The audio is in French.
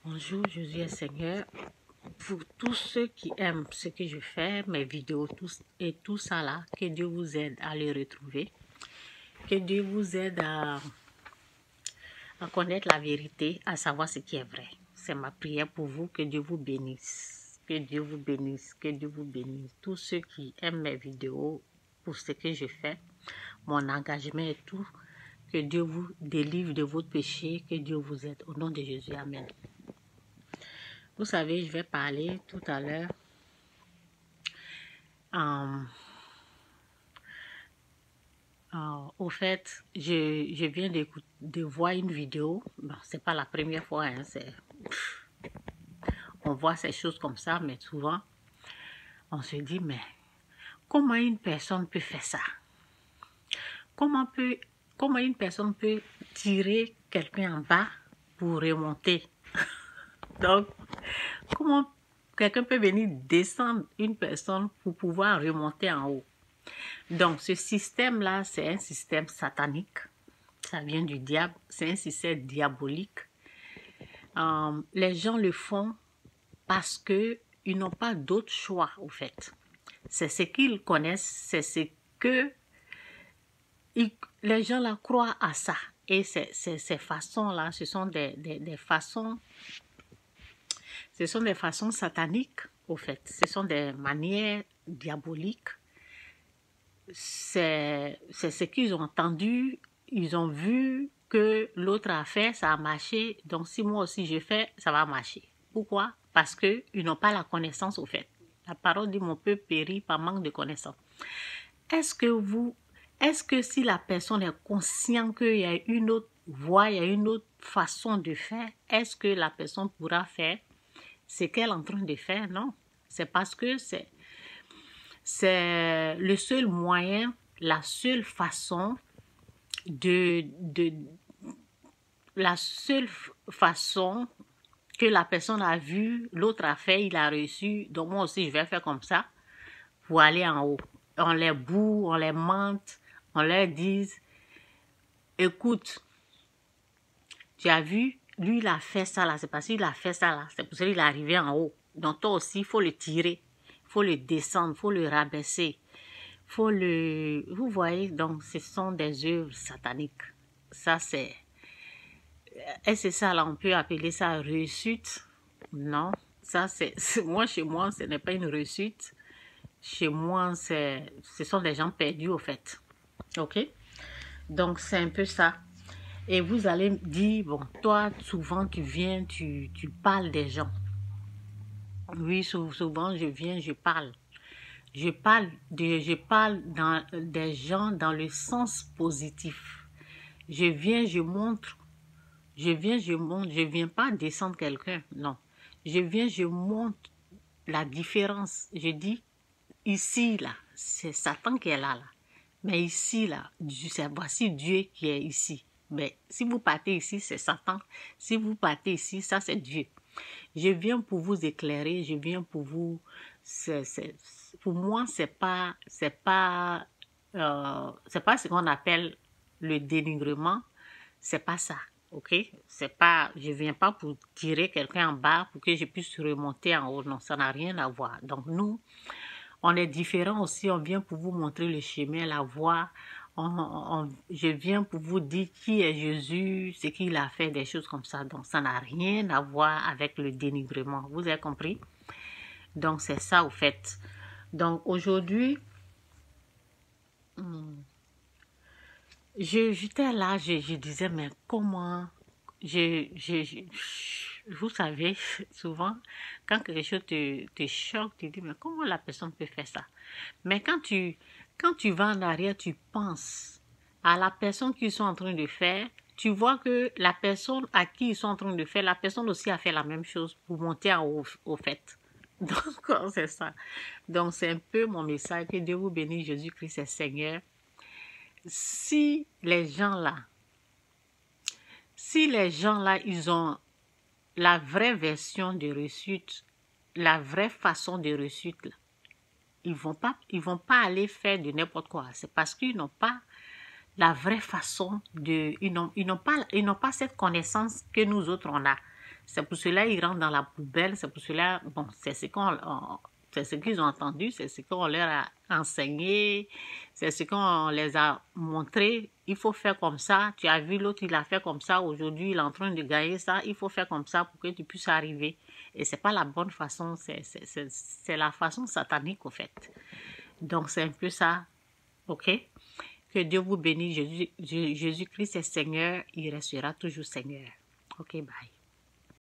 Bonjour, Jésus est Seigneur. Pour tous ceux qui aiment ce que je fais, mes vidéos et tout ça là, que Dieu vous aide à les retrouver. Que Dieu vous aide à connaître la vérité, à savoir ce qui est vrai. C'est ma prière pour vous, que Dieu vous bénisse. Que Dieu vous bénisse, que Dieu vous bénisse. Tous ceux qui aiment mes vidéos pour ce que je fais, mon engagement et tout, que Dieu vous délivre de votre péché, que Dieu vous aide. Au nom de Jésus, Amen. Vous savez, je vais parler tout à l'heure au fait, je viens de voir une vidéo. Bon, c'est pas la première fois, hein, on voit ces choses comme ça, mais souvent, on se dit, mais comment une personne peut faire ça? Comment une personne peut tirer quelqu'un en bas pour remonter? Donc, comment quelqu'un peut venir descendre une personne pour pouvoir remonter en haut? Donc, ce système-là, c'est un système satanique. Ça vient du diable. C'est un système diabolique. Les gens le font parce qu'ils n'ont pas d'autre choix, au fait. C'est ce qu'ils connaissent, c'est ce que les gens là croient à ça. Et ces façons-là, ce sont des façons sataniques, au fait. Ce sont des manières diaboliques. C'est ce qu'ils ont entendu, ils ont vu que l'autre a fait, ça a marché, donc si moi aussi je fais, ça va marcher. Pourquoi? Parce qu'ils n'ont pas la connaissance au fait. La parole dit, mon peuple périt par manque de connaissance. Est-ce que si la personne est consciente qu'il y a une autre voie, il y a une autre façon de faire, est-ce que la personne pourra faire ce qu'elle est en train de faire? Non. C'est parce que c'est le seul moyen, la seule façon que la personne a vu, l'autre a fait, il a reçu, donc moi aussi je vais faire comme ça pour aller en haut. On les boue, on les mente, on leur dit, écoute, tu as vu, lui il a fait ça là, c'est parce qu'il a fait ça là, c'est pour ça qu'il est arrivé en haut. Donc toi aussi, il faut le tirer, il faut le descendre, il faut le rabaisser. Vous voyez, donc ce sont des œuvres sataniques. Ça c'est... Et c'est ça là, on peut appeler ça réussite. Non, ça c'est... Moi, chez moi, ce n'est pas une réussite. Chez moi, ce sont des gens perdus au fait. Ok? Donc c'est un peu ça. Et vous allez me dire, bon, toi, souvent tu viens, tu parles des gens. Oui, souvent je viens, je parle. Je parle des gens dans le sens positif. Je viens, je montre. Je viens pas descendre quelqu'un, non. Je viens, je montre la différence. Je dis, ici, là, c'est Satan qui est là. Mais ici, là, voici Dieu qui est ici. Mais si vous partez ici, c'est Satan. Si vous partez ici, ça, c'est Dieu. Je viens pour vous éclairer, je viens pour vous... pour moi, c'est pas ce qu'on appelle le dénigrement. C'est pas ça, ok? Je viens pas pour tirer quelqu'un en bas pour que je puisse remonter en haut. Non, ça n'a rien à voir. Donc nous, on est différents aussi. On vient pour vous montrer le chemin, la voie. Je viens pour vous dire qui est Jésus, ce qu'il a fait, des choses comme ça. Donc, ça n'a rien à voir avec le dénigrement. Vous avez compris? Donc, c'est ça, au fait. Donc, aujourd'hui, j'étais là, je disais, mais comment... vous savez, souvent, quand quelque chose te choque, tu dis, mais comment la personne peut faire ça? Mais quand tu vas en arrière, tu penses à la personne qu'ils sont en train de faire, tu vois que la personne à qui ils sont en train de faire, la personne aussi a fait la même chose pour monter en haut, au fait. Donc, c'est ça. Donc, c'est un peu mon message. Que Dieu vous bénisse, Jésus-Christ est Seigneur. Si les gens là, ils ont la vraie version de réussite, la vraie façon de réussite, là, ils vont pas aller faire de n'importe quoi. C'est parce qu'ils n'ont pas la vraie façon de... Ils n'ont pas cette connaissance que nous autres, on a. C'est pour cela qu'ils rentrent dans la poubelle, c'est pour cela, bon, c'est ce qu'ils ont entendu, c'est ce qu'on leur a enseigné, c'est ce qu'on les a montré. Il faut faire comme ça. Tu as vu l'autre, il a fait comme ça. Aujourd'hui, il est en train de gagner ça. Il faut faire comme ça pour que tu puisses arriver. Et c'est pas la bonne façon, c'est la façon satanique, au fait. Donc, c'est un peu ça. OK? Que Dieu vous bénisse. Jésus-Christ est Seigneur. Il restera toujours Seigneur. OK, bye.